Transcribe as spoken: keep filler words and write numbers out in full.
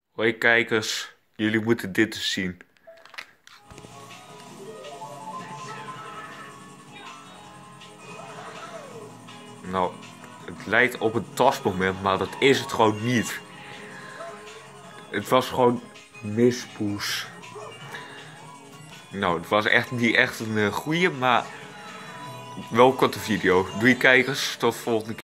Hoi kijkers, jullie moeten dit eens zien. Nou, het lijkt op een tastmoment, maar dat is het gewoon niet. Het was gewoon mispoes. Nou, het was echt niet echt een uh, goeie, maar wel een korte video. Doei kijkers, tot de volgende keer.